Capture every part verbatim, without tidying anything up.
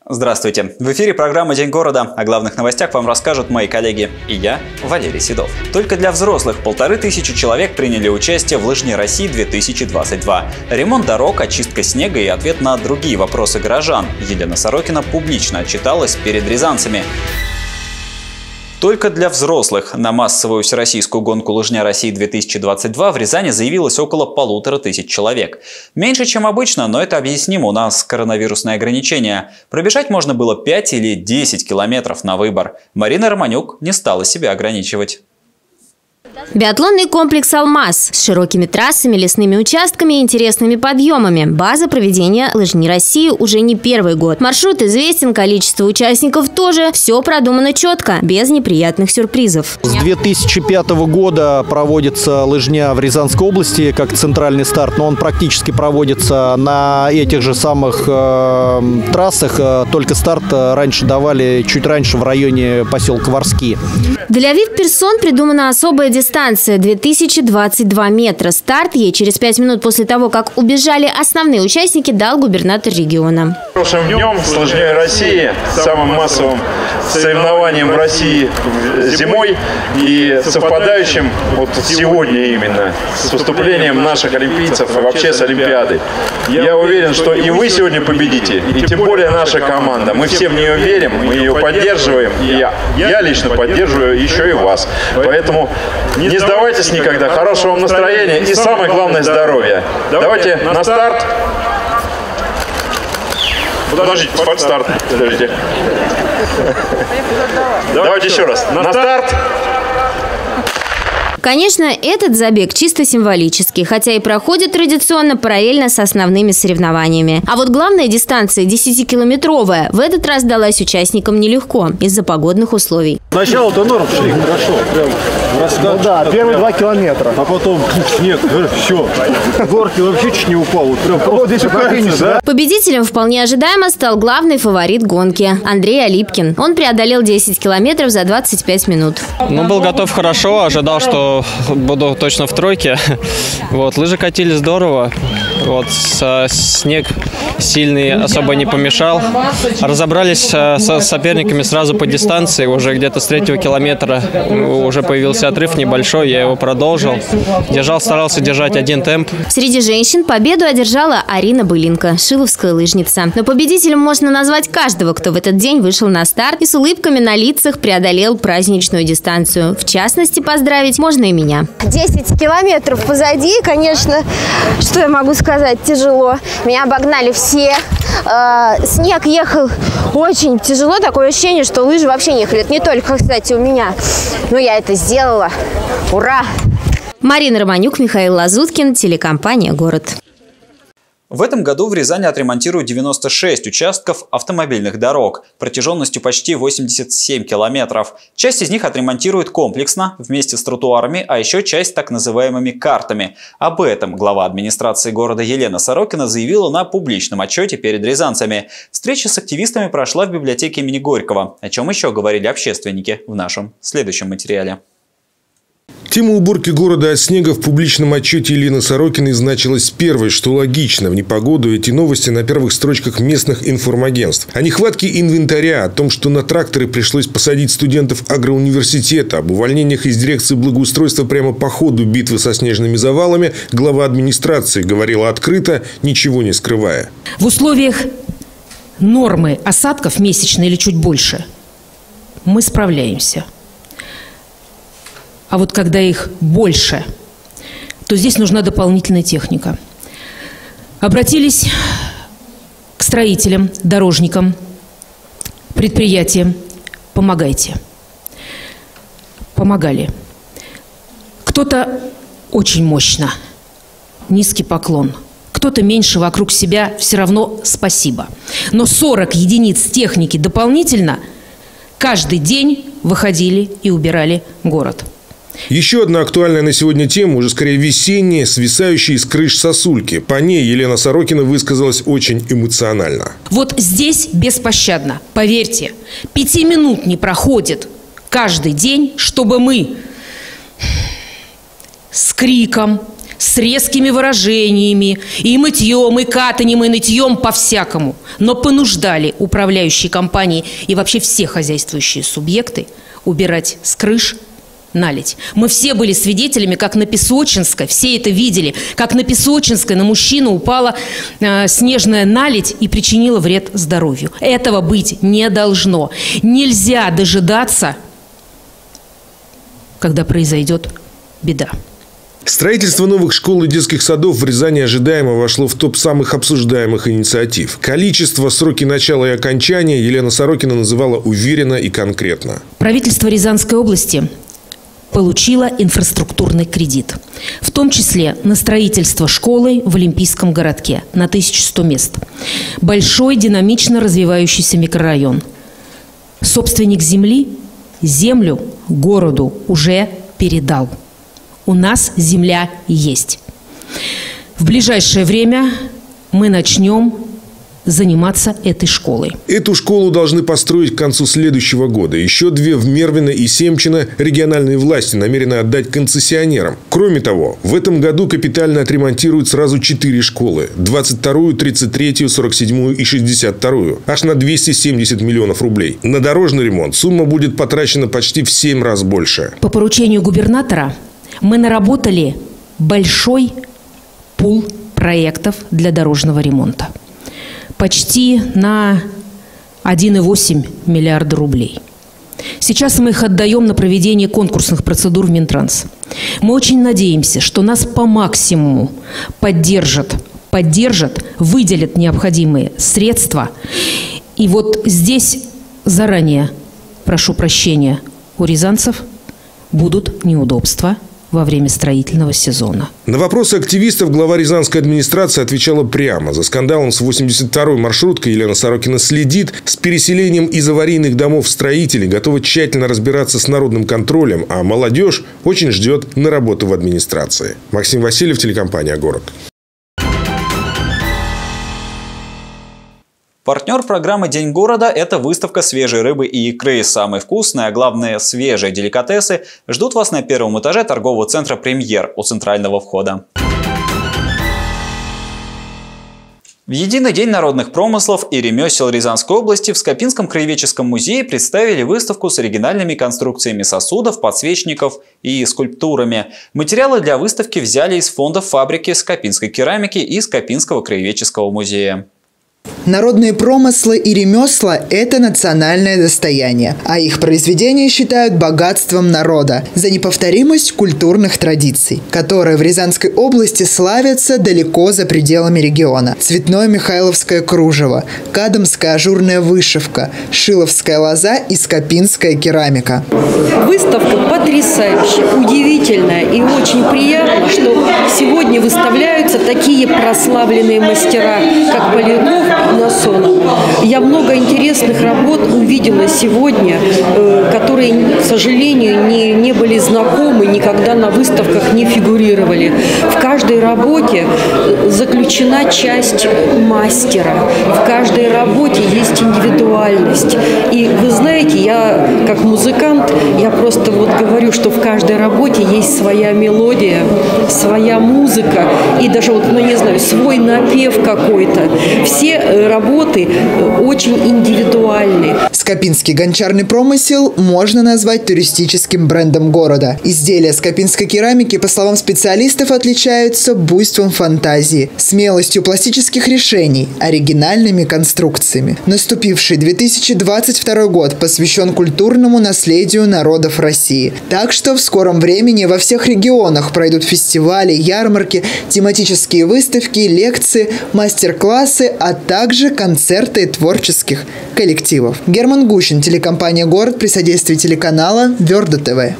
Здравствуйте! В эфире программа «День города». О главных новостях вам расскажут мои коллеги и я, Валерий Седов. Только для взрослых полторы тысячи человек приняли участие в Лыжне России две тысячи двадцать два. Ремонт дорог, очистка снега и ответ на другие вопросы горожан. Елена Сорокина публично отчиталась перед рязанцами. Только для взрослых на массовую всероссийскую гонку «Лыжня России две тысячи двадцать два» в Рязани заявилось около полутора тысяч человек. Меньше, чем обычно, но это объяснимо, у нас коронавирусные ограничения. Пробежать можно было пять или десять километров на выбор. Марина Романюк не стала себя ограничивать. Биатлонный комплекс «Алмаз» с широкими трассами, лесными участками и интересными подъемами. База проведения Лыжни России уже не первый год. Маршрут известен, количество участников тоже. Все продумано четко, без неприятных сюрпризов. С две тысячи пятого года проводится лыжня в Рязанской области как центральный старт, но он практически проводится на этих же самых э, трассах. Только старт раньше давали чуть раньше в районе поселка Варски. Для ви ай пи-персон придумана особая дистанция две тысячи двадцать два метра. Старт ей через пять минут после того, как убежали основные участники, дал губернатор региона. Прошлым днем с Лыжней России, самым массовым соревнованием в России зимой и совпадающим вот сегодня именно с выступлением наших олимпийцев и вообще с Олимпиадой. Я уверен, что и вы сегодня победите, и тем более наша команда. Мы все в нее верим, мы ее поддерживаем, и я, я лично поддерживаю еще и вас. Поэтому не сдавайтесь никогда, хорошего вам настроения и самое главное здоровья. Давайте на старт. Подождите, старт. Подождите. Давайте еще раз. На старт. Конечно, этот забег чисто символический, хотя и проходит традиционно параллельно с основными соревнованиями. А вот главная дистанция, десятикилометровая, в этот раз далась участникам нелегко из-за погодных условий. Сначала-то норм шли хорошо, прям раскат. Ну да, первые два километра. А потом снег, все. Горки вообще чуть не упал. Вот прям вот здесь укатился, да? Победителем вполне ожидаемо стал главный фаворит гонки – Андрей Алипкин. Он преодолел десять километров за двадцать пять минут. Ну, был готов хорошо, ожидал, что буду точно в тройке. Вот, лыжи катили здорово. Вот, снег сильный особо не помешал. Разобрались со соперниками сразу по дистанции. Уже где-то с третьего километра уже появился отрыв небольшой. Я его продолжил. Держал, старался держать один темп. Среди женщин победу одержала Арина Былинка, шиловская лыжница. Но победителем можно назвать каждого, кто в этот день вышел на старт и с улыбками на лицах преодолел праздничную дистанцию. В частности, поздравить можно и меня. десять километров позади, конечно, что я могу сказать, тяжело. Меня обогнали все. Э, снег ехал очень тяжело. Такое ощущение, что лыжи вообще не ехали. Это не только, кстати, у меня. Но я это сделала. Ура! Марина Романюк, Михаил Лазуткин, телекомпания «Город». В этом году в Рязани отремонтируют девяносто шесть участков автомобильных дорог протяженностью почти восемьдесят семь километров. Часть из них отремонтируют комплексно, вместе с тротуарами, а еще часть так называемыми картами. Об этом глава администрации города Елена Сорокина заявила на публичном отчете перед рязанцами. Встреча с активистами прошла в библиотеке имени Горького. О чем еще говорили общественники в нашем следующем материале. Тема уборки города от снега в публичном отчете Елены Сорокиной значилась первой, что логично. В непогоду эти новости на первых строчках местных информагентств. О нехватке инвентаря, о том, что на тракторы пришлось посадить студентов агроуниверситета, об увольнениях из дирекции благоустройства прямо по ходу битвы со снежными завалами, глава администрации говорила открыто, ничего не скрывая. В условиях нормы осадков месячной или чуть больше мы справляемся. А вот когда их больше, то здесь нужна дополнительная техника. Обратились к строителям, дорожникам, предприятиям. Помогайте. Помогали. Кто-то очень мощно. Низкий поклон. Кто-то меньше, вокруг себя. Все равно спасибо. Но сорок единиц техники дополнительно каждый день выходили и убирали город. Еще одна актуальная на сегодня тема, уже скорее весенняя, свисающая из крыш сосульки. По ней Елена Сорокина высказалась очень эмоционально. Вот здесь беспощадно, поверьте, пяти минут не проходит каждый день, чтобы мы с криком, с резкими выражениями, и мытьем, и катаньем, и нытьем по-всякому, но понуждали управляющие компании и вообще все хозяйствующие субъекты убирать с крыш наледь. Мы все были свидетелями, как на Песочинской, все это видели, как на Песочинской на мужчину упала э, снежная наледь и причинила вред здоровью. Этого быть не должно. Нельзя дожидаться, когда произойдет беда. Строительство новых школ и детских садов в Рязани ожидаемо вошло в топ самых обсуждаемых инициатив. Количество, сроки начала и окончания Елена Сорокина называла уверенно и конкретно. Правительство Рязанской области получила инфраструктурный кредит, в том числе на строительство школы в Олимпийском городке на тысячу сто мест. Большой динамично развивающийся микрорайон. Собственник земли землю городу уже передал. У нас земля есть. В ближайшее время мы начнем заниматься этой школой. Эту школу должны построить к концу следующего года. Еще две в Мервино и Семчино региональные власти намерены отдать концессионерам. Кроме того, в этом году капитально отремонтируют сразу четыре школы. двадцать вторую, тридцать третью, сорок седьмую и шестьдесят вторую. Аж на двести семьдесят миллионов рублей. На дорожный ремонт сумма будет потрачена почти в семь раз больше. По поручению губернатора мы наработали большой пул проектов для дорожного ремонта. Почти на один и восемь миллиарда рублей. Сейчас мы их отдаем на проведение конкурсных процедур в Минтранс. Мы очень надеемся, что нас по максимуму поддержат, поддержат, выделят необходимые средства. И вот здесь заранее, прошу прощения, у рязанцев будут неудобства во время строительного сезона. На вопросы активистов глава рязанской администрации отвечала прямо. За скандалом с восемьдесят второй маршруткой Елена Сорокина следит. С переселением из аварийных домов строителей готова тщательно разбираться с народным контролем, а молодежь очень ждет на работу в администрации. Максим Васильев, телекомпания «Город». Партнер программы «День города» – это выставка свежей рыбы и икры. Самые вкусные, а главное свежие деликатесы ждут вас на первом этаже торгового центра «Премьер» у центрального входа. В единый день народных промыслов и ремесел Рязанской области в Скопинском краеведческом музее представили выставку с оригинальными конструкциями сосудов, подсвечников и скульптурами. Материалы для выставки взяли из фондов фабрики Скопинской керамики и Скопинского краеведческого музея. Народные промыслы и ремесла – это национальное достояние, а их произведения считают богатством народа за неповторимость культурных традиций, которые в Рязанской области славятся далеко за пределами региона. Цветное михайловское кружево, кадамская ажурная вышивка, шиловская лоза и скопинская керамика. Выставка потрясающая, удивительная и очень приятно, что сегодня выставляются такие прославленные мастера, как Поляков и Насонов. Я много интересных работ увидела сегодня, которые, к сожалению, не, не были знакомы, никогда на выставках не фигурировали. В каждой работе заключена часть мастера. В каждой работе есть индивидуальность. И вы знаете, я как музыкант, я просто вот говорю, что в каждой работе есть своя мелодия, своя музыка и даже вот, ну не знаю, свой напев какой-то. Все работы очень индивидуальны. Скопинский гончарный промысел можно назвать туристическим брендом города. Изделия скопинской керамики, по словам специалистов, отличаются буйством фантазии, смелостью пластических решений, оригинальными конструкциями. Наступивший две тысячи двадцать второй год посвящен культурному наследию народов России. Так что в скором времени во всех регионах пройдут фестивали, ярмарки, тематические выставки, лекции, мастер-классы, а также концерты творческих коллективов. Герман Гущин, телекомпания «Город» при содействии телеканала Верда ТВ.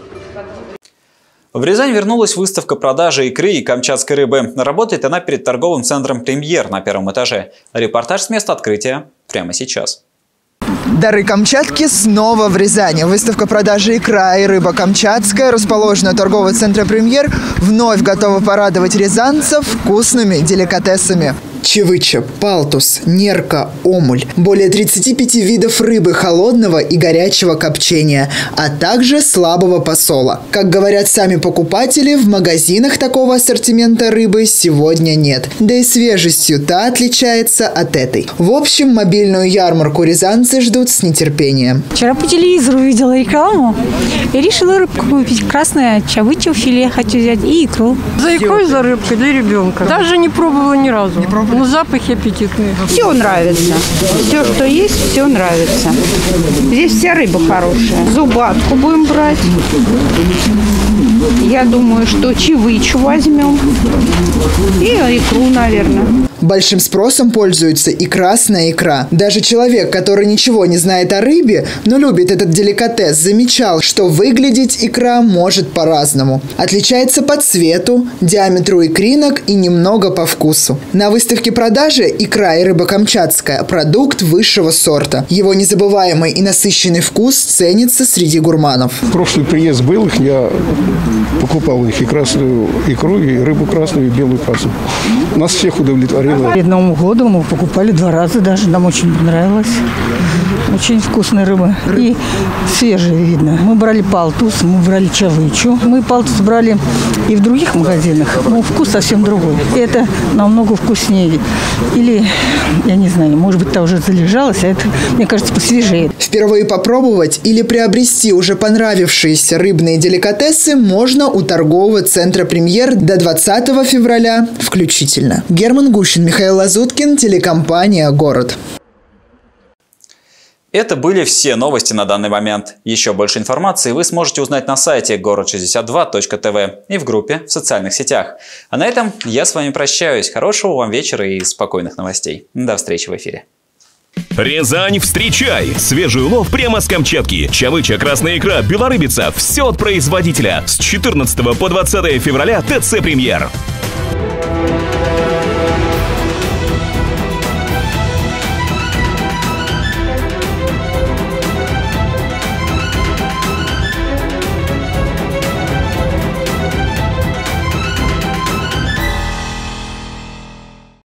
В Рязань вернулась выставка продажи икры и камчатской рыбы. Работает она перед торговым центром «Премьер» на первом этаже. Репортаж с места открытия прямо сейчас. Дары Камчатки снова в Рязани. Выставка продажи икра и рыба камчатская, расположенная у торгового центра «Премьер», вновь готова порадовать рязанцев вкусными деликатесами. чевыча, палтус, нерка, омуль. Более тридцати пяти видов рыбы холодного и горячего копчения, а также слабого посола. Как говорят сами покупатели, в магазинах такого ассортимента рыбы сегодня нет. Да и свежестью та отличается от этой. В общем, мобильную ярмарку рязанцы ждут с нетерпением. Вчера по телевизору увидела рекламу и решила рыбку купить. Красное чавыча филе хочу взять и икру. За икрой, за рыбкой для ребенка. Даже не пробовала ни разу. Не пробовала? Но запахи аппетитные. Все нравится. Все, что есть, все нравится. Здесь вся рыба хорошая. Зубатку будем брать. Я думаю, что чевычу возьмем. И икру, наверное. Большим спросом пользуется и красная икра. Даже человек, который ничего не знает о рыбе, но любит этот деликатес, замечал, что выглядеть икра может по-разному. Отличается по цвету, диаметру икринок и немного по вкусу. На выставке продажи икра и рыба камчатская – продукт высшего сорта. Его незабываемый и насыщенный вкус ценится среди гурманов. Прошлый приезд был их, я покупал их и красную икру, и рыбу красную, и белую красную. Нас всех удовлетворило. Перед Новым годом мы покупали два раза даже. Нам очень понравилось. Очень вкусная рыба. И свежая видно. Мы брали палтус, мы брали чавычу. Мы палтус брали и в других магазинах. Но вкус совсем другой. Это намного вкуснее. Или, я не знаю, может быть, та уже залежалась, а это, мне кажется, посвежее. Впервые попробовать или приобрести уже понравившиеся рыбные деликатесы можно у торгового центра «Премьер» до двадцатого февраля включительно. Герман Гущин, Михаил Лазуткин, телекомпания «Город». Это были все новости на данный момент. Еще больше информации вы сможете узнать на сайте город шестьдесят два точка тв и в группе в социальных сетях. А на этом я с вами прощаюсь. Хорошего вам вечера и спокойных новостей. До встречи в эфире. Рязань, встречай! Свежий улов прямо с Камчатки. Чавыча, красная икра, белорыбица. Все от производителя. С четырнадцатого по двадцатое февраля ТЦ «Премьер».